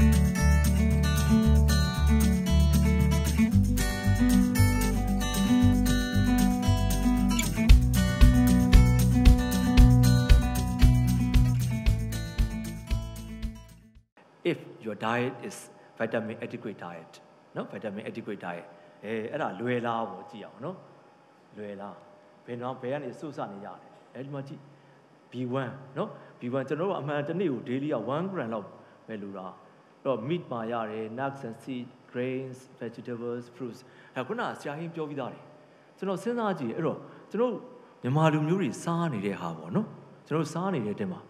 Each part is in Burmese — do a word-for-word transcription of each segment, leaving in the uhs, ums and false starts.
If your diet is vitamin adequate diet, no vitamin adequate diet, eh, era luela wo ji yaw, no luela. Beno bayan is susa ni yare. Elmaji B one, no B one. Jano amantani u daily a one gram lo melura. No meat ma yare, nuts and seeds, grains, vegetables, fruits. Hakuna siya him pyo vidari. Jano senza ji ero. Jano Myanmar lumuri sa ni de habo, no. Jano sa ni de tema.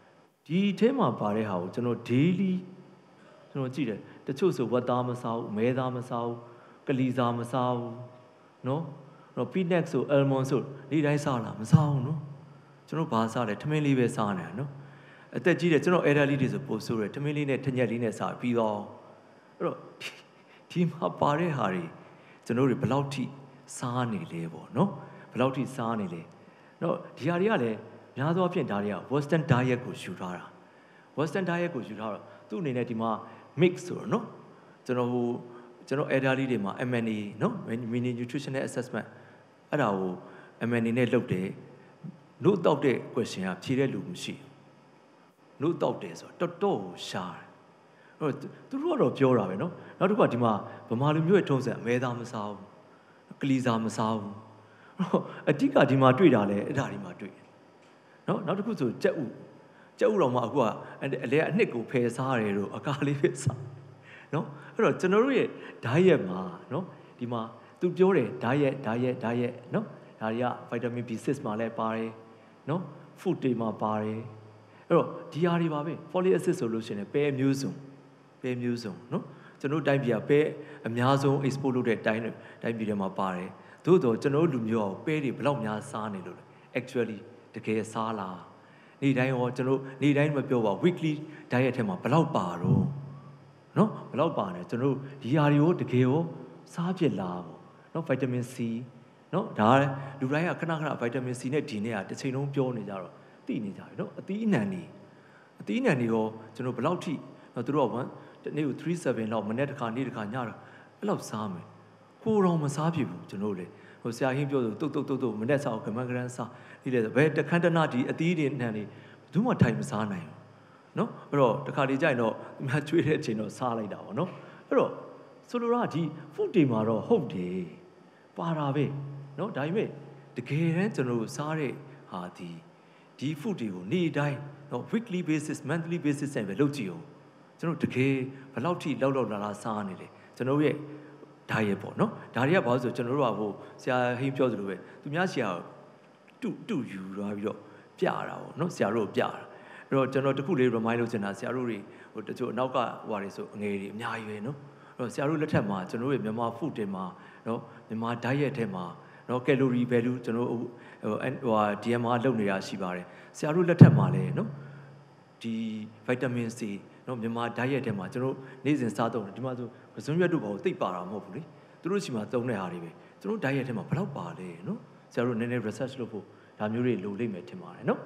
Di tema pare hao. Jano daily. Jano ji de. The choose of what dama sao, meda masao, kaliza masao, no. No peanuts so almonds so ni dai sa la ma sa noကျွန်တော်ဘာစားလဲထမင်းလေးပဲစားနေနော်အသက်ကြီးတယ်ကျွန်တော်အဲ့ဒါလေးတွေဆိုပို့ဆိုရထမင်းလေးနဲ့ထညက်လေးနဲ့စားပြီးတော့အဲ့တော့ဒီမှာပါတဲ့ဟာတွေကျွန်တော်တို့ဘယ်လောက်ထိစားနေလဲပေါ့နော်ဘယ်လောက်ထိစားနေလဲနော်ဒီဟာတွေကလည်းများသောအားဖြင့်ဒါတွေက Western diet ကိုယူထားတာ Western diet ကိုယူထားတော့သူ့အနေနဲ့ဒီမှာ mix ဆိုတော့နော်ကျွန်တော်ဟိုကျွန်တော်အဲ့ဒါလေးတွေမှာ M N A နော် mini nutritional assessment အဲ့ဒါကို M N A နဲ့လုပ်တယ်လို့တောက်တဲ့ question ကဖြေတဲ့လူမရှိလို့တောက်တယ်ဆိုတော့တော်တော်ရှားတယ်အဲ့တော့သူတို့ကတော့ပြောတာပဲနော်နောက်တစ်ခါဒီမှာဗမာလူမျိုးရဲ့ထုံးစံအမဲသားမစားဘူးကလီစာမစားဘူးအတိကဒီမှာတွေ့တာလဲအဲ့ဒါဒီမှာတွေ့နော်နောက်တစ်ခုဆိုကြက်ဥကြက်ဥတော့မှအခုကအလဲအနှစ်ကိုဖယ်စားရတယ်လို့အကားလေးပဲစားနော်အဲ့တော့ကျွန်တော်တို့ရဲ့ diet မှာနော်ဒီမှာသူပြောတယ် diet diet diet နော်ဒါတွေက vitamin B six မှာလည်းပါတယ်နော် food တွေမှာပါတယ်အဲ့တော့ဒီဟာတွေပါပဲ folic acid ဆိုလို့ရှိရင်ပဲအမျိုးစုံပဲအမျိုးစုံနော်ကျွန်တော်တိုင်းပြည်ကပဲအများဆုံး export လုပ်တဲ့တိုင်းတိုင်းပြည်တွေမှာပါတယ်သို့တော့ကျွန်တော်လူမျိုးကပဲတွေဘယ်လောက်များစားနေလို့လဲ actually တကယ်စားလားနေ့တိုင်းရောကျွန်တော်နေ့တိုင်းမပြောပါ weekly diet ထဲမှာဘယ်လောက်ပါတော့နော်ဘယ်လောက်ပါလဲကျွန်တော်ဒီဟာတွေကိုတကယ်ရောစားဖြစ်လားပေါ့နော် vitamin C နော်ဒါလူတိုင်းကခဏခဏ vitamin C နဲ့ D နဲ့ကတစ်ချိန်လုံးပြောနေကြတော့သိနေကြပြီနော်အသီးအနှံတွေအသီးအနှံတွေရောကျွန်တော်ဘယ်လောက်ထိနော်သူတို့ကတနေ့ကိုthree sevenလောက်မနေ့တစ်ခါနေ့တစ်ခါညတော့အဲ့လောက်စားမယ်ကိုတော့မစားဖြစ်ဘူးကျွန်တော်လေဟိုဆရာဟင်းပြောဆိုတုတ်တုတ်တုတ်တုတ်မနေ့စားကမန်ကရန်စားဒီလေဘယ်တခန်းတနာဒီအသီးတွေနှံတွေဘယ်သူမှထိုင်မစားနိုင်ဘူးနော်အဲ့တော့တခါတည်းကြရင်တော့သူများကျွေးတဲ့အချိန်တော့စားလိုက်တာပေါ့နော်အဲ့တော့ဆိုလိုတာဒီ food တွေမှာတော့ဟုတ်တယ်ပါတာပဲနော်ဒါပေမဲ့တကယ်တမ်းကျွန်တော်တို့စားတဲ့ဟာဒီဒီ food တွေကိုနေ့တိုင်းနော် weekly basis monthly basis နဲ့ပဲလုပ်ကြည့်အောင်ကျွန်တော်တကယ်ဘယ်လောက်ထိလောက်လောက်လာလာစားနေလဲကျွန်တော်ရဲ့ diet ပေါ့နော်ဒါတွေကဘာလို့ဆိုကျွန်တော်တို့ကဟိုဆရာဟင်းပြောသလိုပဲသူများဆရာတူတူယူသွားပြီးတော့ပြတာပေါ့နော်ဆရာတို့ပြတာအဲ့တော့ကျွန်တော်တခုလေး remind လုပ်ချင်တာဆရာတို့တွေဟိုတချို့အနောက်ကဟိုဟာတွေဆိုအငယ်တွေအများကြီးပဲနော်အဲ့တော့ဆရာတို့လက်ထက်မှာကျွန်တော်တို့ရဲ့မြန်မာ food တွေမှာနော်မြန်မာ diet ထဲမှာနော် calorie value ကျွန်တော်ဟိုဟို D M R လုပ်နေတာရှိပါတယ်ဆရာတို့လက်ထက်မှာလည်းနော်ဒီ vitamin C နော်မြန်မာ diet ထဲမှာကျွန်တော်နေ့စဉ်စားသုံးတယ်ဒီမှာဆိုပစွန်းရွက်တို့ဘာလို့သိပ်ပါတာမဟုတ်ဘူးလေသူတို့ရှိမှသုံးတဲ့ဟာတွေပဲကျွန်တော် diet ထဲမှာဘယ်လောက်ပါလဲနော်ဆရာတို့နည်းနည်း research လုပ်ဖို့ဒါမျိုးတွေလိုလိမ့်မယ်ထင်ပါတယ်နော်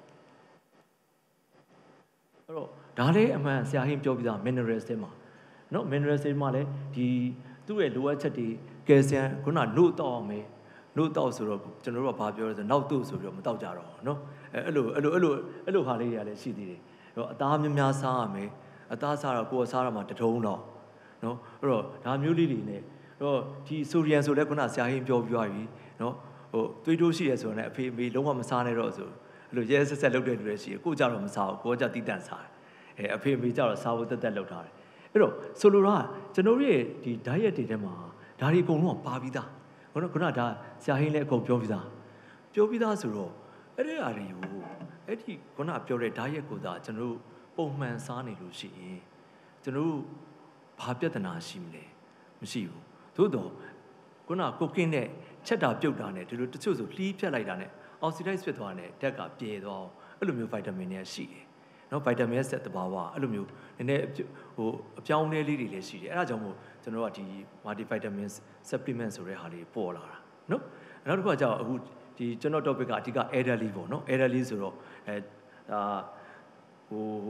အဲ့တော့ဒါလည်းအမှန်ဆရာဟင်းပြောပြီးသား minerals တွေမှာနော် minerals တွေမှာလည်းဒီသူ့ရဲ့လိုအပ်ချက်တွေ calcium ခုနနို့တောက်အောင်မယ်နို့တောက်ဆိုတော့ကျွန်တော်တို့ကဘာပြောလဲဆိုနောက်တို့ဆိုပြီးတော့မတောက်ကြတော့နော်အဲအဲ့လိုအဲ့လိုအဲ့လိုအဲ့လိုဟာလေးတွေကလည်းရှိသေးတယ်အဲ့တော့အသားများများစားရမယ်အသားစားတော့ကိုယ်စားရမှာတထုံးတော့နော်အဲ့တော့ဒါမျိုးလေးတွေနဲ့အဲ့တော့ဒီဆိုဒီယမ်ဆိုလည်းခုနဆရာဟင်းပြောပြသွားပြီနော်ဟိုသွေးတိုးရှိရဲဆိုတော့လည်းအဖေအမေလုံးဝမစားနဲ့တော့ဆိုအဲ့လိုရဲဆက်ဆက်လုပ်တဲ့လူတွေရှိတယ်ကိုကြတော့မစားဘူးကိုကြတိတန့်စားတယ်အဲအဖေအမေကြတော့စားဖို့တက်တက်လုပ်ထားတယ်အဲ့တော့ဆိုလိုတာကျွန်တော်ရဲ့ဒီ diet တွေထဲမှာဒါတွေအကုန်လုံးကပါပြီးသားခုနကဒါဆရာဟင်းလည်းအကုန်ပြောပြီးသားပြောပြီးသားဆိုတော့အဲ့ဒီအရာတွေကိုအဲ့ဒီခုနပြောတဲ့ diet ကိုသာကျွန်တော်တို့ပုံမှန်စားနေလို့ရှိရင်ကျွန်တော်တို့ဘာပြဿနာရှိမလဲမရှိဘူးသို့တော့ခုနကိုကင်းနဲ့ချက်တာပြုတ်တာနဲ့ဒီလိုတချို့ဆိုလှီးဖြတ်လိုက်တာနဲ့ oxidize ဖြစ်သွားတဲ့ဓာတ်ကပြေသွားအဲ့လိုမျိုး vitamin တွေရှိတယ်နော် vitamin ဆက်တဘာဝအဲ့လိုမျိုးနည်းနည်းဟိုအပြောင်းအလဲလေးတွေလည်းရှိတယ်အဲ့ဒါကြောင့်မို့ကျွန်တော်ကဒီ multivitamins supplement ဆိုတဲ့ဟာလေးပေါ်လာတာနော်နောက်တစ်ခုကကြောက်အခုဒီကျွန်တော် topic ကအဓိက elderly ပေါ့နော် elderly ဆိုတော့အဲဒါဟို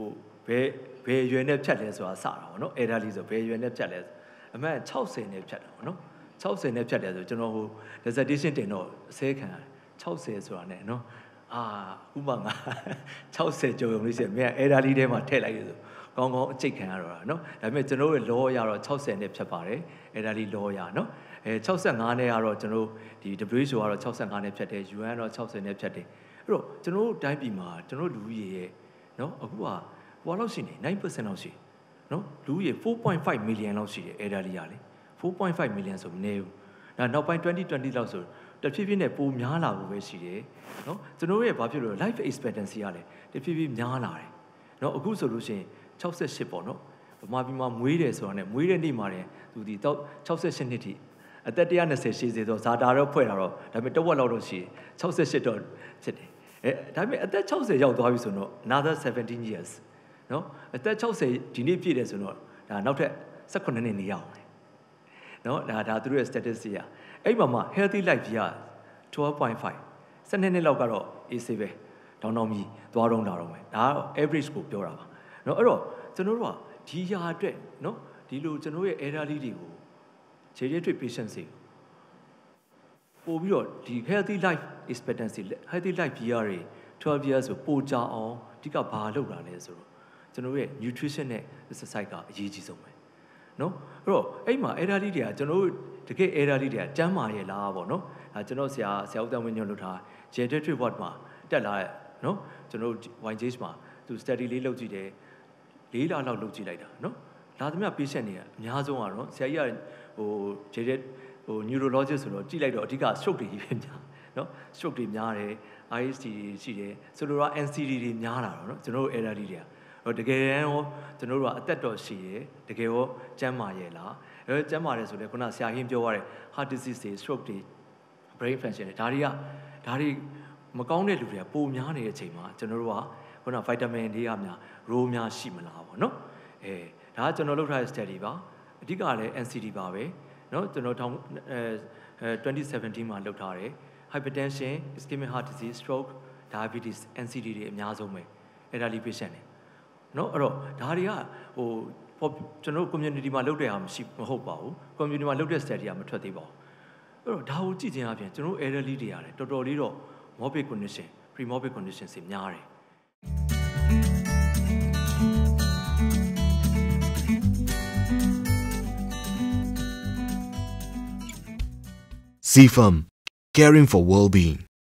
ဘယ်ဘယ်ရွယ်နဲ့ဖြတ်လဲဆိုတာစတာပေါ့နော် elderly ဆိုဘယ်ရွယ်နဲ့ဖြတ်လဲအမှန်၆၀နဲ့ဖြတ်တာပေါ့နော်၆၀နဲ့ဖြတ်တယ်ဆိုကျွန်တော်ဟို dissertation တင်တော့အစဲခံရတယ်၆၀ဆိုတာနဲ့နော်အာဥပမာ၆၀ကျော်ရုံလေးရှိတယ်မင်းက elderly ထဲမှာထည့်လိုက်ရဆိုကောင်းကောင်းအကျိတ်ခံရတော့တာနော်ဒါပေမဲ့ကျွန်တော်တို့ law ရတော့၆၀နဲ့ဖြတ်ပါတယ် elderly law ရနော်အဲ၆၅နဲ့ကတော့ကျွန်တော်ဒီ W H O ကတော့၆၅နဲ့ဖြတ်တယ် U N ကတော့၆၀နဲ့ဖြတ်တယ်အဲ့တော့ကျွန်တော်တို့တိုင်းပြည်မှာကျွန်တော်တို့လူဦးရေရဲ့နော်အခုကဟိုလောက်ရှိနေnine percent လောက်ရှိနော်လူဦးရေfour point five million လောက်ရှိတယ် elderly ရလေfour point five million ဆိုမနေဘူးဒါနောက်ပိုင်းtwenty twentyလောက်ဆိုတဖြည်းဖြည်းနဲ့ပိုများလာဖို့ပဲရှိတယ်နော်ကျွန်တော်ရဲ့ဘာဖြစ်လို့ life expectancy ကလည်းတဖြည်းဖြည်းများလာတယ်နော်အခုဆိုလို့ရှိရင်sixty-eightပေါ့နော်ဗမာပြည်မှာမွေးတယ်ဆိုတာနဲ့မွေးတဲ့နေ့မှာလည်းသူဒီတော့sixty-eightနှစ်ထိအသက်one twentyရှိစေတော့ဇာတာတော့ဖွဲ့တာတော့ဒါပေမဲ့တဝက်လောက်တော့ရှိsixty-eightတော့ဖြစ်တယ်အဲဒါပေမဲ့အသက်sixtyရောက်သွားပြီဆိုတော့ another seventeen years နော်အသက်sixtyဒီနေ့ပြည့်တယ်ဆိုတော့ဒါနောက်ထပ်eighteenနှစ်နေရအောင်နော်ဒါဒါသူတို့ရဲ့ statistic อ่ะအဲ့မှာမှာ healthy life ကြီးကtwelve point five twelveနှစ်လောက်ကတော့ easy ပဲတောင်းတောင်းပြီးသွားတော့တာတော့မယ်ဒါကတော့ average ကိုပြောတာပါနော်အဲ့တော့ကျွန်တော်တို့ကဒီຢာအတွက်နော်ဒီလိုကျွန်တော်ရဲ့ elderly တွေကို geriatric patients တွေပို့ပြီးတော့ဒီ healthy life expectancy healthy life year တွေtwelve years ဆိုပိုကြအောင်ဒီကဘာလုပ်တာလဲဆိုတော့ကျွန်တော်ရဲ့ nutrition နဲ့ exercise ကအရေးကြီးဆုံးပဲနော်အဲ့တော့အဲ့မှာ elderly တွေကကျွန်တော်တို့တကယ် elderly တွေကကျန်းမာရဲ့လားပေါ့နော်ဒါကျွန်တော်ဆရာဆရာဦးတန်းဝင်းညွှန်လုပ်ထား geriatric ward မှာတက်လာတဲ့နော်ကျွန်တော် Y J မှာသူ study လေးလုပ်ကြည့်တယ်၄လလောက်လုပ်ကြည့်လိုက်တာနော်လာသမျှ patient တွေကအများဆုံးကတော့ဆရာကြီးကဟို geriatric ဟို neurologist ဆိုတော့ကြည့်လိုက်တော့အဓိက stroke တွေကြီးပဲများနော် stroke တွေများတယ် I S T တွေရှိတယ်ဆိုလိုတာ N C D တွေများလာတော့နော်ကျွန်တော်တို့ elderly တွေကတော့တကယ်ရောကျွန်တော်တို့ကအသက်တော်ရှိရယ်တကယ်ရောကျန်းမာရဲ့လားအဲကျန်းမာတယ်ဆိုလေခုနဆရာဟင်းပြောရတဲ့ heart disease တွေ stroke တွေ brain function တွေဒါတွေကဒါတွေမကောင်းတဲ့လူတွေကပိုများနေတဲ့အချိန်မှာကျွန်တော်တို့ကခုန vitamin တွေကများ role များရှိမလားပေါ့နော်အဲဒါကကျွန်တော်လုပ်ထားတဲ့ study ပါအဓိကလည်း N C D ပါပဲနော်ကျွန်တော်ထောင်အဲtwenty seventeenမှာလုပ်ထားတယ် hypertension ischemic heart disease stroke diabetes N C D တွေအများဆုံးပဲ elderly patient တွေနော်အဲ့တော့ဒါတွေကဟိုကျွန်တော် community မှာလုပ်တဲ့ဟာမရှိမဟုတ်ပါဘူး community မှာလုပ်တဲ့ study ကမထွက်သေးပါဘူးအဲ့တော့ဒါကိုကြည့်ခြင်းအပြင်ကျွန်တော် elderly တွေရတယ်တော်တော်လေးတော့ morbid condition pre-morbid condition တွေများတယ် Zifam, caring for well-being.